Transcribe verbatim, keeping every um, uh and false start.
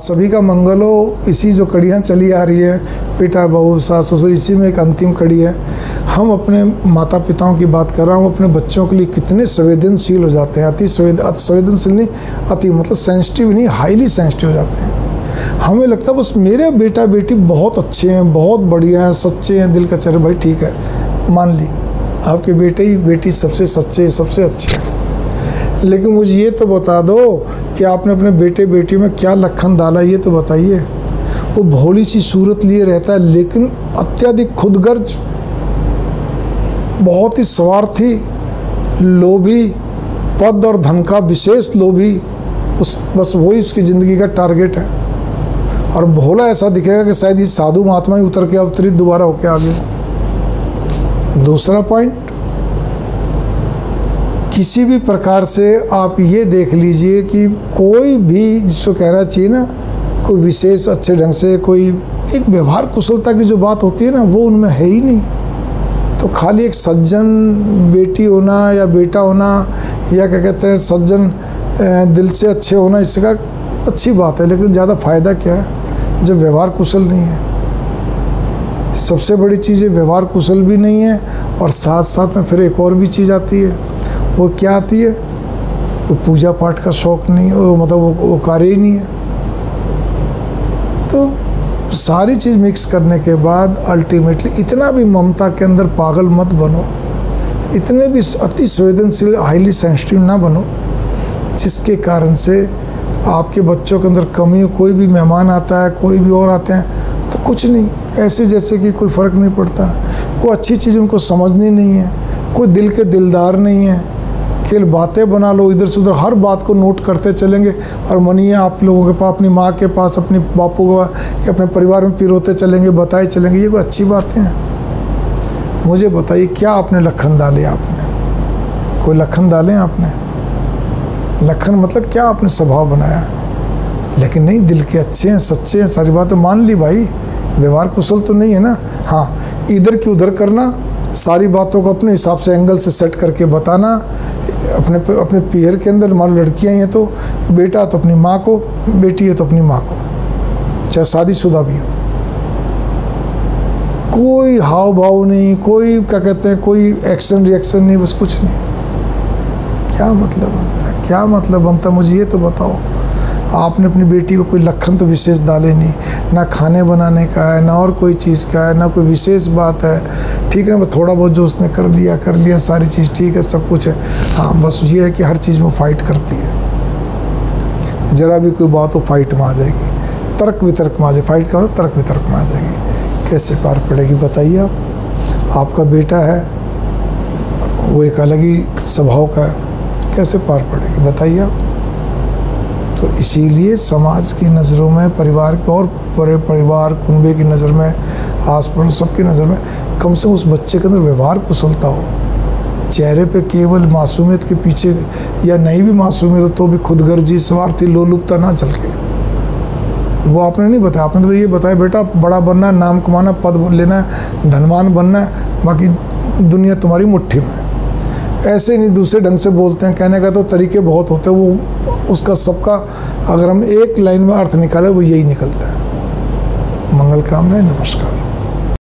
सभी का मंगल हो। इसी जो कड़ियाँ चली आ रही है, बेटा बहू सास ससुर, इसी में एक अंतिम कड़ी है। हम अपने माता पिताओं की बात कर रहा हूँ, अपने बच्चों के लिए कितने संवेदनशील हो जाते हैं। अति संवेदनशील नहीं, अति मतलब सेंसिटिव नहीं, हाईली सेंसिटिव हो जाते हैं। हमें लगता है बस मेरे बेटा बेटी बहुत अच्छे हैं, बहुत बढ़िया हैं, सच्चे हैं, दिल का चेहरा। भाई ठीक है, मान ली आपके बेटे ही बेटी सबसे सच्चे सबसे अच्छे हैं, लेकिन मुझे ये तो बता दो कि आपने अपने बेटे बेटी में क्या लखन डाला, ये तो बताइए। वो भोली सी सूरत लिए रहता है, लेकिन अत्यधिक खुदगर्ज, बहुत ही स्वार्थी, लोभी, पद और धन का विशेष लोभी, उस बस वही उसकी ज़िंदगी का टारगेट है। और भोला ऐसा दिखेगा कि शायद ये साधु महात्मा ही उतर के अवतरित दोबारा होके आ गए। दूसरा पॉइंट, किसी भी प्रकार से आप ये देख लीजिए कि कोई भी जिसको कहना चाहिए ना, कोई विशेष अच्छे ढंग से कोई एक व्यवहार कुशलता की जो बात होती है ना, वो उनमें है ही नहीं। तो खाली एक सज्जन बेटी होना या बेटा होना, या क्या कहते हैं सज्जन दिल से अच्छे होना, इसका अच्छी बात है, लेकिन ज़्यादा फ़ायदा क्या है जब व्यवहार कुशल नहीं है। सबसे बड़ी चीज़ है व्यवहार कुशल भी नहीं है, और साथ साथ में फिर एक और भी चीज़ आती है। वो क्या आती है? वो पूजा पाठ का शौक़ नहीं है, वो मतलब वो, वो कार्य ही नहीं है। तो सारी चीज़ मिक्स करने के बाद अल्टीमेटली इतना भी ममता के अंदर पागल मत बनो, इतने भी अति संवेदनशील हाईली सेंसिटिव ना बनो, जिसके कारण से आपके बच्चों के अंदर कमी हो। कोई भी मेहमान आता है, कोई भी और आते हैं, तो कुछ नहीं, ऐसे जैसे कि कोई फ़र्क नहीं पड़ता। कोई अच्छी चीज़ उनको समझनी नहीं है, कोई दिल के दिलदार नहीं है, केवल बातें बना लो, इधर से उधर हर बात को नोट करते चलेंगे। और मनिए आप लोगों के पास, अपनी माँ के पास, अपने बापू को या अपने परिवार में पिरोते चलेंगे, बताए चलेंगे। ये कोई अच्छी बातें हैं? मुझे बताइए, क्या आपने लखन डाले? आपने कोई लखन डाले? आपने लखन मतलब क्या आपने स्वभाव बनाया? लेकिन नहीं, दिल के अच्छे हैं, सच्चे हैं, सारी बातें मान ली भाई। व्यवहार कुशल तो नहीं है ना। हाँ, इधर की उधर करना, सारी बातों को अपने हिसाब से एंगल से सेट करके बताना। अपने अपने पीयर के अंदर मान लो लड़कियाँ हैं तो बेटा तो अपनी माँ को, बेटी है तो अपनी माँ को, चाहे शादीशुदा भी हो। कोई हाव भाव नहीं, कोई क्या कहते हैं कोई एक्शन रिएक्शन नहीं, बस कुछ नहीं। क्या मतलब बनता है? क्या मतलब बनता है? मुझे ये तो बताओ। आपने अपनी बेटी को कोई लखन तो विशेष डाले नहीं, ना खाने बनाने का है, ना और कोई चीज़ का है, ना कोई विशेष बात है। ठीक है ना, थोड़ा बहुत जो उसने कर दिया कर लिया, सारी चीज़ ठीक है, सब कुछ है। हाँ, बस ये है कि हर चीज़ में फाइट करती है। ज़रा भी कोई बात हो फाइट में आ जाएगी, तर्क वितर्क में आ जाए। फाइट का तर्क वितर्क में आ जाएगी। कैसे पार पड़ेगी बताइए आप? आपका बेटा है, वो एक अलग ही स्वभाव का है, कैसे पार पड़ेगी बताइए आप? तो इसीलिए समाज की नज़रों में, परिवार के और बड़े परिवार कुनबे की नज़र में, आस पड़ोस सबकी नज़र में, कम से कम उस बच्चे के अंदर व्यवहार कुशलता हो। चेहरे पे केवल मासूमियत के पीछे, या नहीं भी मासूमियत हो तो भी खुदगर्जी, स्वार्थी, लोलुपता ना झलके। वो आपने नहीं बताया। आपने तो ये बताया बेटा बड़ा बनना है, नाम कमाना, पद लेना है, धनवान बनना है, बाकी दुनिया तुम्हारी मुट्ठी में है। ऐसे नहीं, दूसरे ढंग से बोलते हैं। कहने का तो तरीके बहुत होते हैं, वो उसका सबका अगर हम एक लाइन में अर्थ निकाले वो यही निकलता है। मंगल कामना, नमस्कार।